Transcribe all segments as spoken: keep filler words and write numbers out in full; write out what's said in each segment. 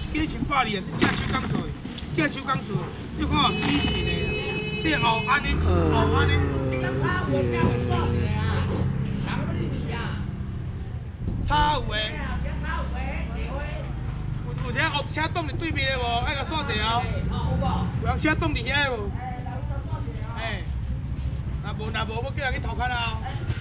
斤一千百二啊，这手工做的，这手工做的，你看哦，纸型的，这后安尼，后安尼。叉有诶，有有只后车挡伫对面的无？爱甲锁一下哦。有人车挡伫遐无？哎，若无若无，要叫人去偷看啊。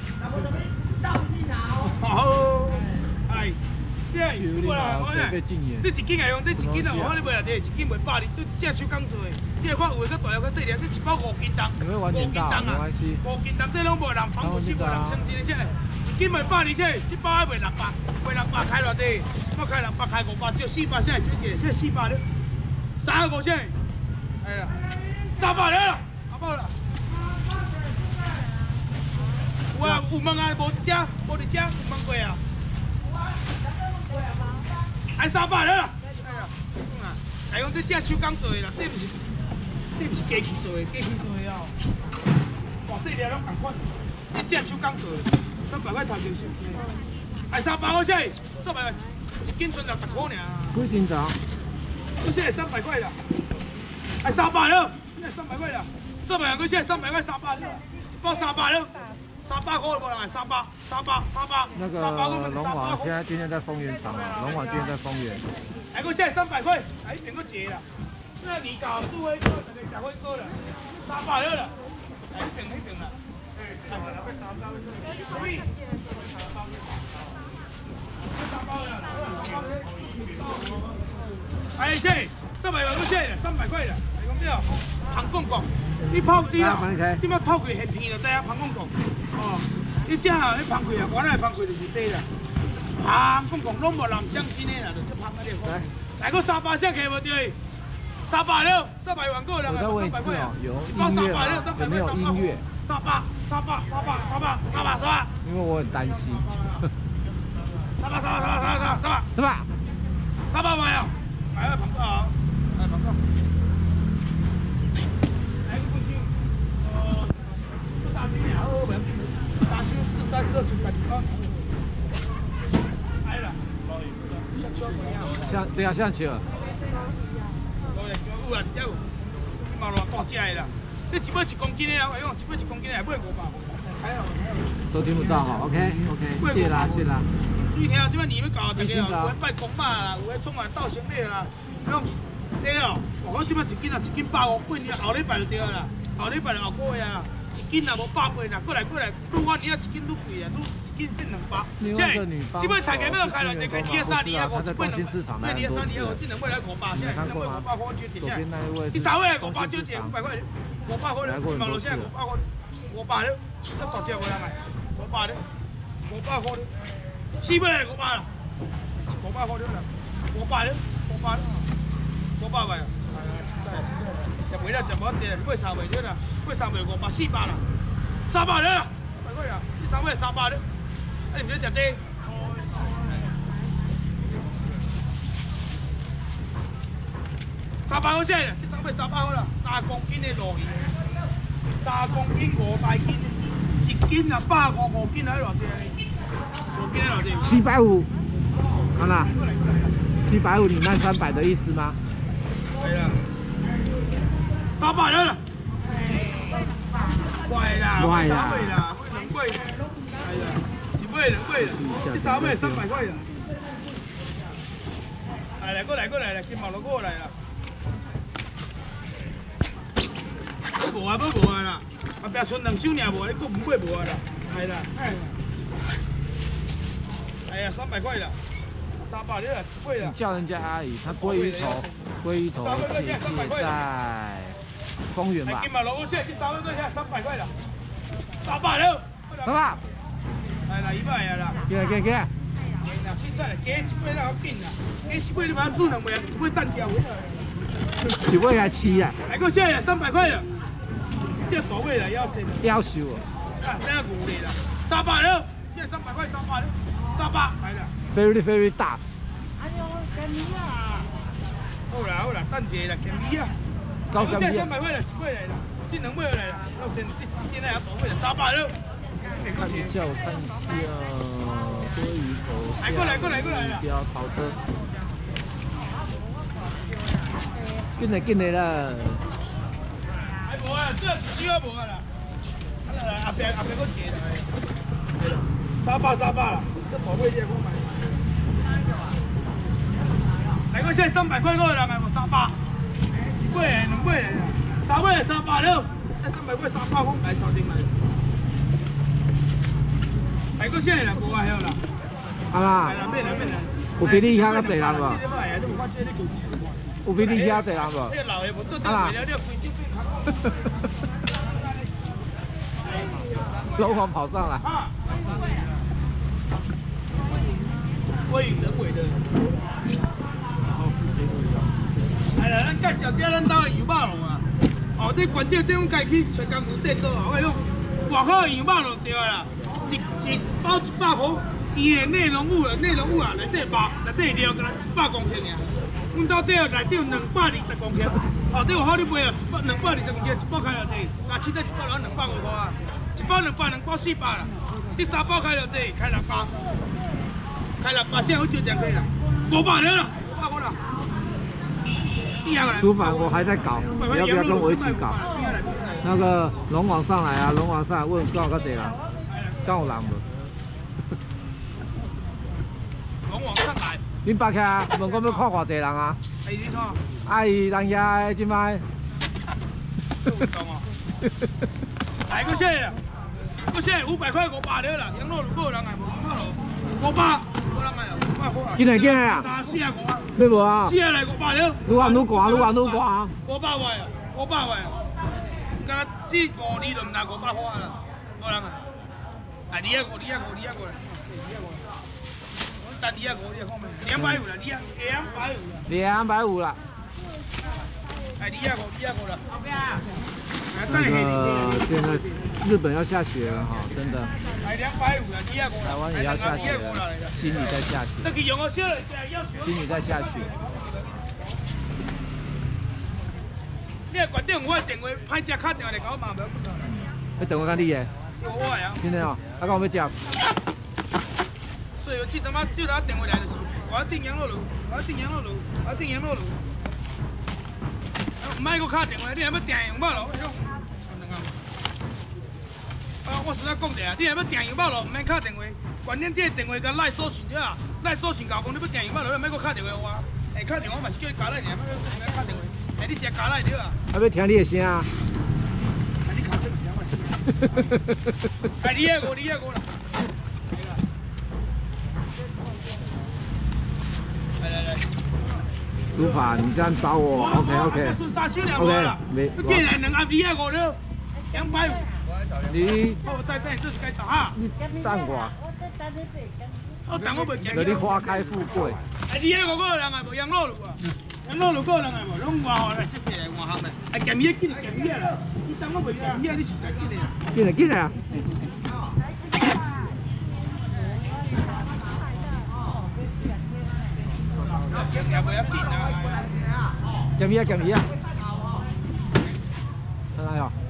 好，哎，这过来，我讲，这一斤来用，这一斤啊，我看你卖啊，这一斤卖百二，对，这手工做的，这看有的较大条较细条，这一包五斤重，五斤重啊，五斤重，这拢无人防腐剂，无人生真的，这一斤卖百二，这这包还卖六百，卖六百开偌济，我开六百开五百，就四百，现在最贵，这四百了，三个五千，哎呀，三百了，三百了。有啊，有问啊，无一只，无一只，有问过啊。还三百了啦！哎呀，嗯啊，来讲这只手工做的啦，这不是，这不是机器做的，机器做的哦。大细条拢同款，这只手工做的，三百块头就收。还三百块钱，三百块，一斤存六十块尔。 几斤重？ 这现在三百块了，还三百了，现在三百块了，三百块现在三百块三百了，一包三百了。三百块无人，三百，三百，三百。 那个龙华现在今天在丰原场啊，龙华今天在丰原。 哎，我现在三百块，哎，一边个结啦。那你搞做伙做，这个吃伙做了，三百了啦。哎，一边一边啦。哎，三百了，快三百了。可以。三百了，哎，这三百块多钱？三百块了，哎，讲咩？螃公公，你泡你啊，你要泡开现片就知啊，螃公公。哦，你这啊，你螃开啊，原来螃开就是这啦。螃公公拢无人相信的啦，就这螃个咧。来，来个三百下开无对？三百六，三百万个人啊，三百块啊， 有包三百六，三百块， 有音乐？ 三百，三百，三百，三百，三百，三百。 因为我很担心。 三百，三百，三百，三百，三百， 三百， 三百万啊！来啊，螃哥啊，来螃哥。三十二岁感觉来了， 像对啊，像球。 有啦，有有，你嘛偌大只的啦，你一尾一公斤的啊，我讲一尾一公斤的买五百。还有都听不到哈 ，OK OK， 谢啦谢啦。 注意听啊，这边你要搞大家哦，有诶拜公妈啦，有诶创完稻城类啦，用这哦，我这边一斤啊，一斤百五八呢，后礼拜就对啦，后礼拜就后个月啊。一斤也无百八啦，过来过来，愈我年啊一斤愈贵啊，愈一斤变两百。即，即摆大家要开了，就开二三二啊，五一百两，二二三二啊，这两尾来五百，现在两尾五百块就跌下。第三尾五百就跌五百块，五百块了，马路现在五百块，五百了，这大只回来买，五百了，五百块了，四尾来五百啦，五百块了啦，五百了，五百了，五百块啊，哎呀，实在实在。食袂啦，食无济，买三袂了啦，买三袂五百四百啦，三百了啦，三百块啦，这三尾三百了，啊你唔想食这？三百块钱啦，这三尾三百块啦，三公斤的鲈鱼，三公斤五百斤，一斤啊百五，五斤啊偌济？五斤啊偌济？ 七百五，好啦，七百五你卖三百的意思吗？ 对啦。三百了啦，怪啦，三尾啦，买两尾，哎呀，一尾两尾啦，这三尾三百块啦。来来，过来过来啦，金毛都过来啦。无啊，要无啊啦，后壁剩两手尔无，你搁唔买无啊啦，系啦，哎呀，三百块啦，三百了啦，一尾啦。 你叫人家阿姨，她鲑鱼头，鲑鱼头姐姐在。丰原吧。金马路，我现在去三百块钱，三百块了，三百了，三百。来来，一百啊啦。 给给给。 那现在加一尾啦，好紧啦，加一尾你马上煮两尾啊，一尾蛋条。 一尾还七啊？ 来个现在三百块了，这大尾了要先。 要收哦。 啊，这样五厘了，三百了，现在三百块，三百了，三百来了。 Very very 大。 哎呦，干米啊！好啦好啦，等一下啦，干米啊！ 高干米。 三百块了，一尾来了，这两尾来了，要先这时间来要大尾了，三百了。 看一下，我看一下，鲑鱼头。 来过来过来过来了。 标好的。 紧嘞紧嘞啦！ 还无啊，这需要无啊啦。来后壁后壁搁切来。三百三百啦，这宝贝你也讲买。来个现在三百块个人买无三百，一买两买，三买三百了，这三百块三百块来头顶来。来个现在啦，无啊晓啦。 啊啦。有比你遐较济人无？有比你遐济人无？啊啦。龙王跑上来。归于人为的。哎呀，咱介绍这咱兜的羊肉炉啊。哦，这关键这种家去找工具制作啊，我讲外口的羊肉炉对啦，一一包一百块，伊的内容物啊，内容物啊，内底包，内底料可能一百公斤尔。阮兜这内底有两百二十公斤，哦，这有好你买啊，一百两百二十公斤，一包开了这，加起来一包人两百五块啊，一包两百，两包四百啦，这三包开了这，开六包。开了，把现在我就讲可以了，五百了，五百块了。厨房我还在搞，你要不要跟我一起搞？那个龙王上来啊，龙王上来问够个几人？够人无？龙王上来。恁北起啊？问我要看偌济人啊？哎，你看。哎，人遐即摆。来个些啦，个些五百块五百了啦，羊肉如果人来无羊肉炉，五百。进来进来啊！要无啊？四啊来五百了。愈按愈寒，愈按愈寒。五百块啊，五百块啊。敢若只五二轮啦，五百块啦，无人啊。啊，二啊五，二啊五，二啊五啦，二啊五。我等二啊五，二啊看咩？两百五啦，二啊，两百五啦。两百五啦。哎，二啊五，二啊五啦。后边啊。那个现在日本要下雪了哈，真的。台湾也要下雪了，新里在下雪，新里在下雪。你决定我电话歹食，敲电话来搞嘛，要电话甲你的。我呀。真的哦，啊，讲要食。所以我去什么就打电话来就是，我要订羊肉炉，我要订羊肉炉，我要订羊肉炉。唔卖我敲电话，你还要订羊肉炉？啊，我实在讲者啊，你若要订羊肉炉，唔免敲电话，关键这个电话甲赖搜寻者啊，赖搜寻搞讲你要订羊肉炉，唔免我敲电话我。哎，敲电话嘛是叫你加赖尔，唔免敲电话。哎，你食加赖对啊？啊，要听你的声啊。啊，你敲这个声我声。哎，你啊我，你啊我啦。来来来。厨法，你这样找我 ，OK OK。OK， 没。既然能按你啊我了，两百五。你，哦，再再这是该找哈。你等我。我等我袂见。那你花开富贵。哎，你迄个个人啊，无羊肉炉啊，羊肉炉个人啊无，拢外行来，这些来外行来。哎，咸鱼紧咸鱼啦，你等我袂咸鱼，你是来紧的啊。紧来紧来啊。咸鱼袂要紧啊。咸鱼啊咸鱼啊。看到没？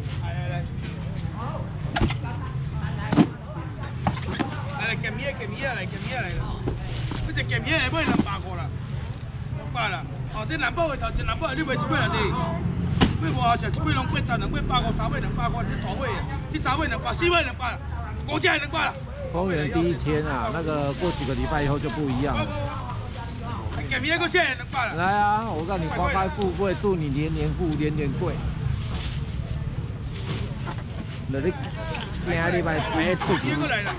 来咸鱼，咸鱼啊，来咸鱼啊来啦！这只咸鱼来买两百块啦，两百啦。哦，这南宝的头前南宝你卖一百啦，这买外下一买拢八十，两买百块，三买两百块，这大尾的，你三买两百，四买两百啦，五只两百啦。公园第一天啊，那个过几个礼拜以后就不一样了。咸鱼个现在两百啦。来啊，我让你花开富贵，祝你年年富，年年贵。那你今礼拜买出去。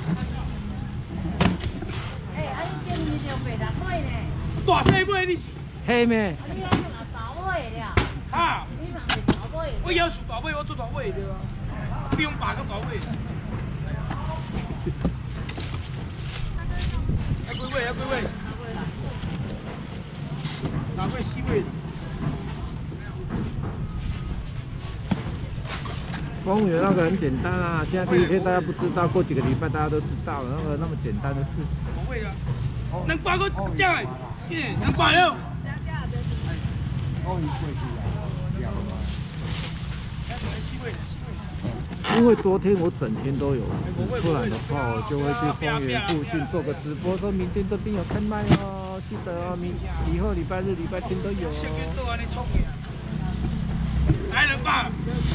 大细尾你是？黑咩？你讲大尾了。哈？你讲是大尾。我要是大尾，我做大尾对啊。不用八个大尾。还几尾？还几尾？大尾四尾。公园那个很简单啊，现在第一天大家不知道，过几个礼拜大家都知道了，那个那么简单的事。两百个只的，两百了。因为昨天我整天都有，不然的话我就会去公园附近做个直播，说明天这边有开卖哦，记得哦，明以后礼拜日、礼拜天都有哦。 来两百，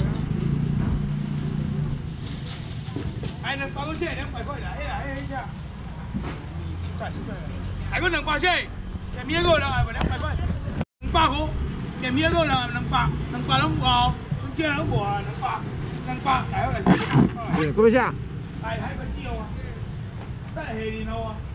来两百个蟹，两百块啦，哎呀，哎呀，现在现在，还个两百蟹，咸米个人还不两百块，两百块，咸米个人两百，两百拢有哦，春节拢无啊，两百，两百，来好来。 对，各位下。 来，还个酒啊，再下年好啊。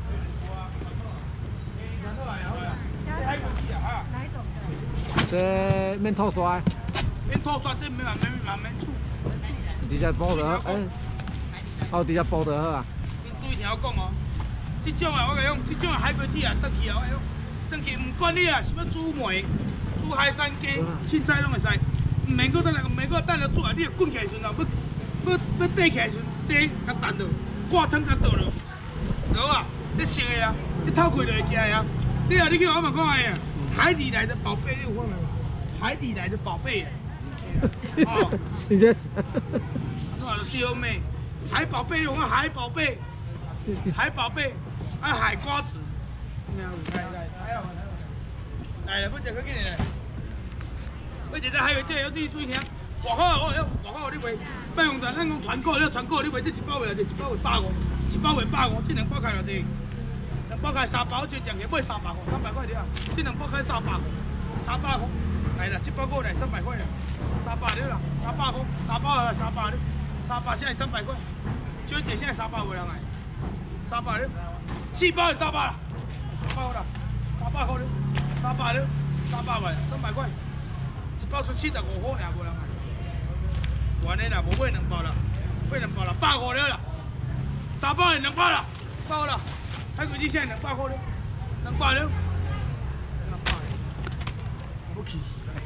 还个酒啊，哪一种的？ 这免吐刷。 免吐刷，这免慢免慢免煮。 直接煲就好，哎，哦，直接煲就好啊。 你注意听我讲哦，这种啊，我甲你讲，这种海龟子啊，倒去啊，我讲，倒去唔管你啊，是要煮糜、煮海产鸡、凊彩拢会使，唔免搁等来，唔免搁等了煮啊，你滚起来时阵啊，要要要底起来时阵，这甲弹落，挂汤甲倒落，好啊，这熟的啊，你透开就会食的啊。这啊，你叫我嘛讲哎呀，海底来的宝贝，你有看没有？海底来的宝贝。哦， 你这。 我就对妹，海宝贝，我讲海宝贝，海宝贝，啊海瓜子，来来来，来啊！来了，不食个紧嘞，不食这海味，这要注意注意听。外口哦，外口你卖，卖用咱咱讲团购，你团购你卖这一包卖就一包卖百五，一包卖百五，这两包开偌济？两包开三包，就讲起买三百块，三百块了，这两包开三百块，三百块，来了，这包过来三百块了，三百了啦，三百块，三包啊三百了。三百现在三百块，小姐现在三百有人来，三百了，四包就三百了，三百了，三百块了，三百了，三百块，三百块，一包出七十五块尔无人来，完了啦，无买两包啦，买两包啦，百五了啦，三包两包啦，包啦，海龟子现在两百块了，两百了，两百，不气。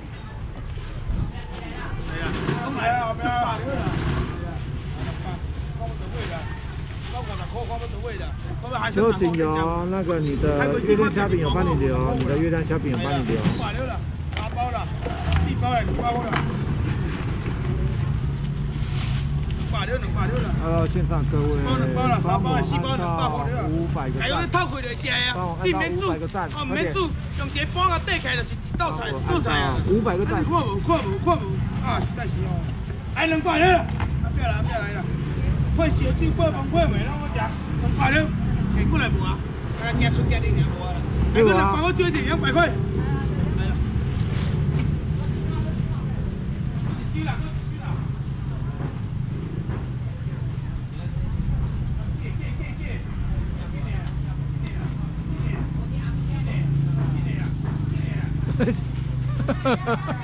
哎呀，都来啊，不要。 有请有那个你的月亮虾饼有帮你留，你的月亮虾饼有帮你留。 五百六了，八包了，四包了，两包了，五百六，两百六了。 Hello， 线上各位， 包两包了，三包了，四包两百块了。 五百个赞。 还有你透开就食呀，你免煮，哦免煮，用一个煲啊底起来就是一道菜，一道菜啊。 五百个赞。 看无，看无，看无，啊实在是哦。来两百了，不要来，不要来了。配烧酒、配饭、配糜，让我食两百了，下过来无啊？啊，惊出惊你惊无啊？下过来帮我追点两百块。来了。收啦，收啦。借借借借，借你啊！借你啊！借你啊！借你啊！借你啊！哈哈哈。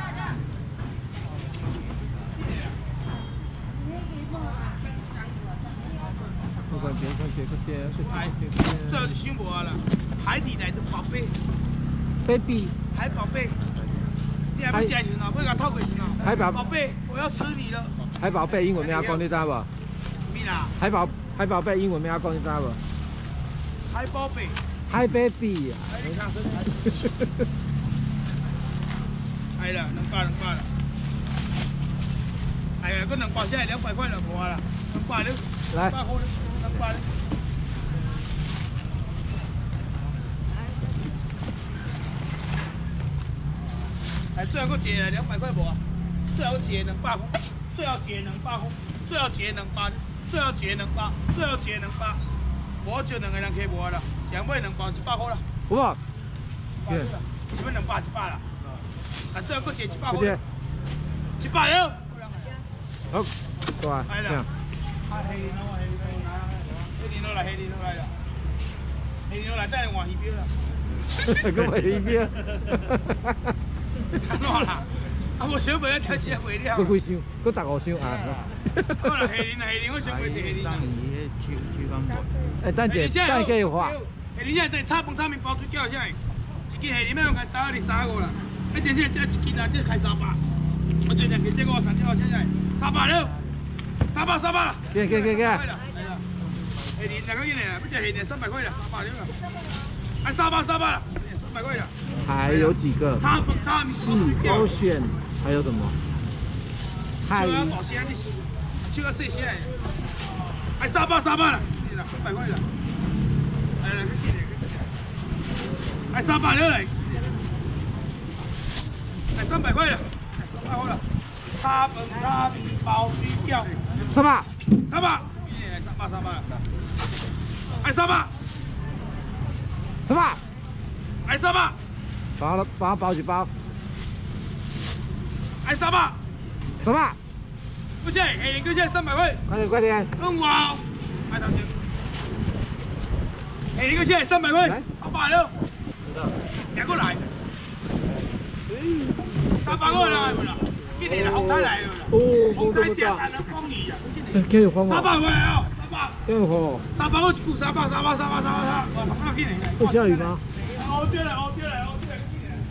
快点，快点，快点，快点！ 这就想无啊啦，海底来的宝贝 ，baby， 海宝贝，你还不吃时呢？不甲透过时呢？ 海宝宝贝，我要吃你了。 海宝贝英文咩讲你知无？ 咩啦？ 海宝海宝贝英文咩讲你知无？ 海宝贝。 Hi baby 啊！ 哎啦，两百两百了。哎呀，个两包现在两百块了，无啊啦，两百了， 来， 两百块了，两百了。哎，最后个一个两百块无啊？最后一个两百块，最后一个两百块，最后一个两百，最后一个两百，最后一个两百，无就两个人客无啊啦，想买两包一百块啦。 有无？ 对，是要两百一百啦。啊，最后个一个一百块，一百了。 好，过来， 这样。啊，黑龙啊，黑龙来啊，黑龙来，黑龙来了，黑龙来带换鱼标啦。 个换鱼标。 安怎啦？啊，无想袂啊，开始啊袂了。 佫几箱？佫十五箱啊。 好啦，黑龙黑龙，我想袂是黑龙。 哎，等者，等计划。 黑龙现在炒饭、炒面、包水饺啥的，一斤黑龙要用开三二三五啦，一点现在一斤啊，这开三百。我最近给这个我三千块现在三百了，三百三百了。 给给给给。 黑龙两个月呢，不只黑龙三百块了，三百了。还三百三百了，三百块了。 还有几个？ 炒饭、炒面、 细勾选，还有什么？海鱼。 大虾的，手要细些的，还三百三百了，三百块了。来来，去记还三百了嘞，还三百块了，三百块了。 叉粉、叉面包、水饺。 三百。 三百。三百三百。哎，三百。 三百。 哎，三百。 包了，帮我包几包。 哎，三百。 三百。 不谢，哎，哥谢三百块。 快点快点。 问我。哎，头先。哎，哥谢三百块。三百了。两个来。三百个来不啦？今年的红太来了啦。哦，红太价才能帮你呀。 今日黄三百块啊，三百。 今日黄。三百个一股，三百，三百，三百，三百，三百。我同样今年。 会下雨吗？ 哦，对了，哦，对了，哦，对了。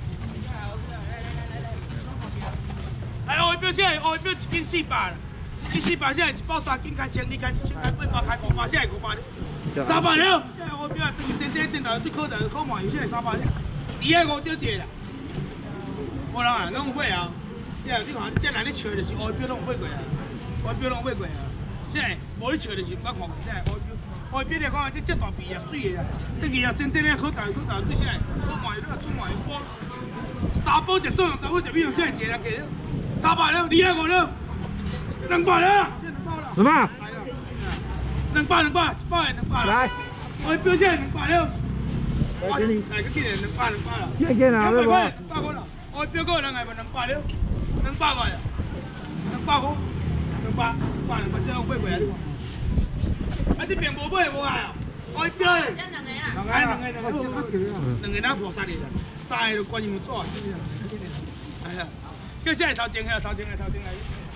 哎，哦，表现，哦，表一斤四百，一斤四百，现在一包三斤开千，你开一千开八百，开五百，现在五百。三百了，现在我表啊，真真真真头最可能考嘛，现在三百了。你爱五吊一啦。无人啊，拢有买啊！即你看，即来你笑就是外表拢有买过啊，外表拢有买过啊。即无你笑就是唔敢看，即外表外表来讲，即遮大鼻啊，水的啊，这个啊真正咧好大好大，做啥？好卖你啊，出卖包，三包一种，十包一米，现在一个价三百了，你爱五了，两百了， 什么？ 两百两百，一包的两百。来，外表即两百了。来，来个几年两百两百了。 几件啊？ 两百块，两百块了。我表哥人系咪两百了？两百块啊，两百块，两百，两百两百，这样买过来。啊，你平无买无啊？我表诶，两个啦，两个两个两个，两个哪破三个啦？三个就关于做，系啊。叫现在头前个，头前个，头前个。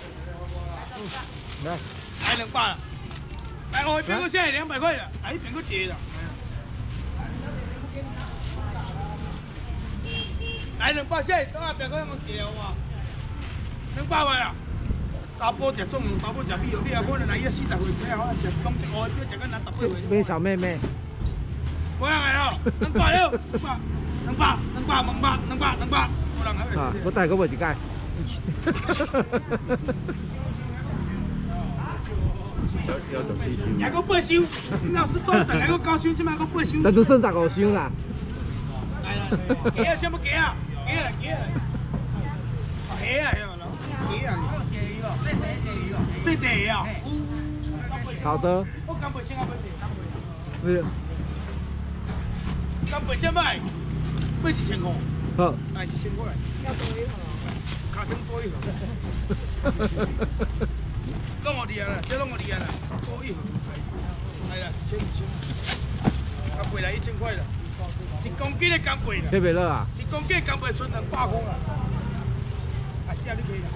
来，来两百啦。来，我表哥现在两百块啦，哎，平个折啦。来两百，现在等下别个那么贵好嘛？两百块啊！查甫食粽，查甫食米哦，你啊可能来伊四十岁，你啊食讲一个，你食个拿十八岁。 买小妹妹。 无人来哦，两百了，两百，两百，两百，两百，两百，两百，无人来。啊， 我带个买一盖。 还个八箱，你若是多剩，还个九箱，即摆个八箱。 那就剩十五箱啦。 来啦，鸡啊，什么鸡啊？鸡啊，鸡啊。鸡啊，係嘛咯？雞啊。四地魚啊。 好的。 我干貝先啊，貝先。 是。 干貝先賣，賣一千塊。 好。 賣一千塊。要多一盒。卡通多一盒。弄我厉害啦，這弄我厲害啦，多一盒。係啦，一千一千。干貝來一千塊啦。一公斤的干貝啦， 特別熱啊！ 一公斤的干貝存兩百塊啦，啊，這樣你可以啦。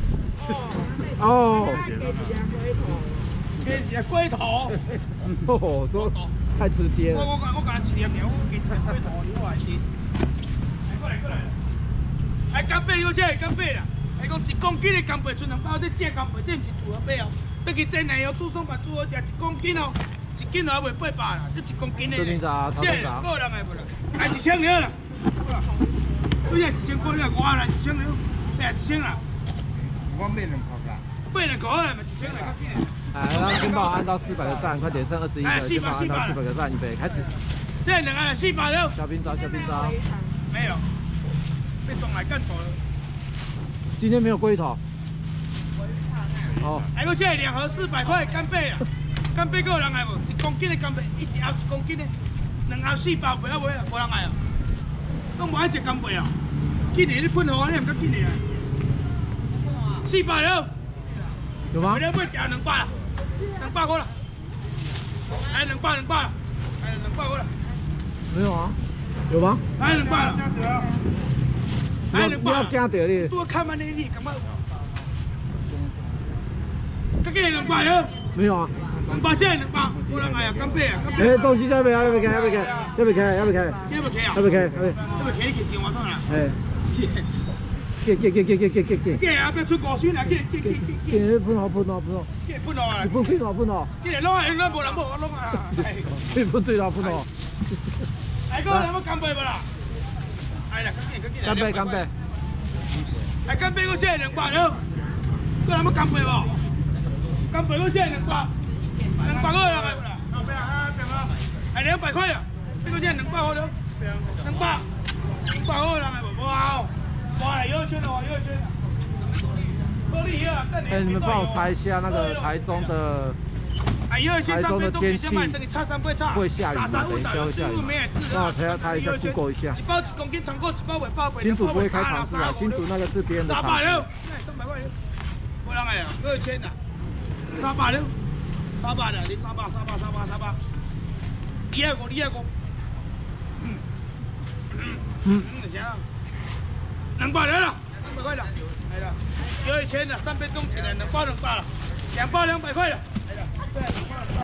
哦。 給一隻龜頭。 哦，說太直接了。 我我我我講一點點，我給一隻龜頭，你我來先。過來過來。哎，干貝有這干貝啦，哎，講一公斤的干貝存兩百塊，這隻干貝這唔是組合買哦，這個真係要煮餸飯煮好食，一公斤哦。一斤也袂八百啦，这一公斤的，这个人系无啦，哎一千了啦，不是一千块了，我啦一千了，哎一千啦，我买两块啦，买两块啦，咪一千啦。 哎，让金宝按到四百个赞，快点剩二十一个，金宝按到四百个赞，预备开始。 这两个四百了。 小兵招，小兵招。 没有，被送来干走了。 今天没有龟头。哦。 哎，我现在两盒四百块干贝啊。干贝个人来无？一公斤的干贝，一盒一公斤的，两盒四百，袂晓买啊，无人来啊。拢无爱食干贝啊。今年你喷好，你唔敢今年啊？四百了。 有吗？ 为了买食两百啦，两百块啦。哎，两百两百啦，哎，两百块啦。 没有啊？有吗？ 哎，两百啦。哎，两百。不要惊到你。 多看嘛，你你干嘛？这个两百了。 没有啊。 两百现两百，无人来啊，干贝啊，干贝。 哎，东西要不要？要不要开？要不要开？要不要开？要不要开？ 要不要开啊？ 要不要开？要不要开？你钱我算啦。 哎。给给给给给给给给。 给啊！不要出高薪啦！给给给给。 给喷哦喷哦喷哦。 给喷哦啊！ 你喷喷哦喷哦。 给弄啊！弄无人无我弄啊！ 给喷对了喷哦。 哎哥，有冇干贝无啦？哎呀， 干贝干贝。 哎，干贝我现在两百了。哥有冇干贝无？干贝我现在两百。两百个人来不啦？哎，两百块啊！这个现在两百块了，两百，两百个人来不？哇哦，哇，又圈了，哇，又圈了。好哎，你们帮我猜一下那个台中的。 台中的天气会下雨吗？等一下会下雨吗？那我等下他一下 Google 一下。新竹不会开场式啊，新竹那个是别人的场。三百六， 三百块，不啷个呀？二千呐，三百六，三百的，你三百，三百，三百，三百，二二五，二二五，嗯嗯嗯，嗯，行啊，两百了啦，两百块了，来了，二千了，三分钟起来，两包两百了，两包两百块了。